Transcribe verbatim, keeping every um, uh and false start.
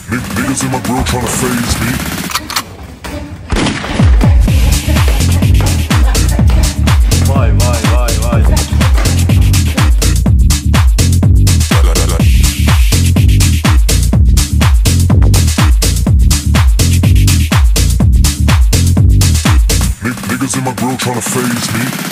Niggas in my grill tryna phase me. Vay vay vay vay. Niggas in my grill tryna phase me.